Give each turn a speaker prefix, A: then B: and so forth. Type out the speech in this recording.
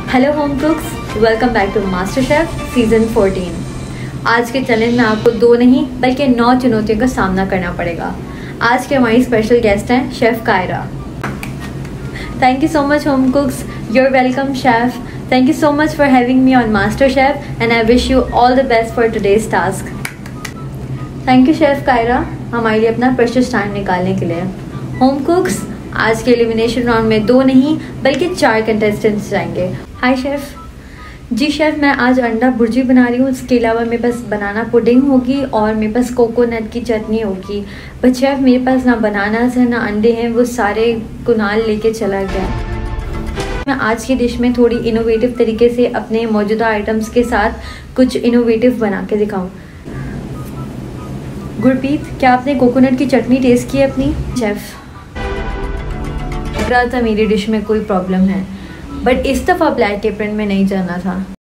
A: Hello home cooks, welcome back to MasterChef season 14। आज के challenge में आपको 2 नहीं बल्कि 9 चुनौतियों का सामना करना पड़ेगा। आज के हमारी स्पेशल गेस्ट हैं chef Kyra. Thank you so much home cooks, you're welcome chef. Thank you so much for having me on MasterChef and I wish you all the best for today's task. Thank you chef Kyra हमारे लिए अपना precious time निकालने के लिए। Home कुक्स, आज के elimination round में 2 नहीं बल्कि 4 कंटेस्टेंट्स जाएंगे। हाय शेफ। जी शेफ, मैं आज अंडा भुर्जी बना रही हूँ। इसके अलावा मेरे पास बनाना पुडिंग होगी और मेरे पास कोकोनट की चटनी होगी। बट शेफ मेरे पास ना बनानास है ना अंडे हैं, वो सारे कुनाल लेके चला गया। मैं आज की डिश में थोड़ी इनोवेटिव तरीके से अपने मौजूदा आइटम्स के साथ कुछ इनोवेटिव बना के दिखाऊँ। गुरप्रीत, क्या आपने कोकोनट की चटनी टेस्ट की है अपनी? शेफ, लग रहा था मेरी डिश में कोई प्रॉब्लम है, बट इस दफ़ा ब्लैक एप्रन में नहीं जाना था।